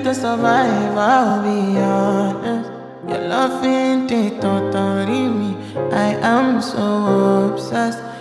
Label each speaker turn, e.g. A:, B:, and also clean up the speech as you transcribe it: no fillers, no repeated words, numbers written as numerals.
A: to survive, I'll be honest. Your loving they totally me. I am so obsessed.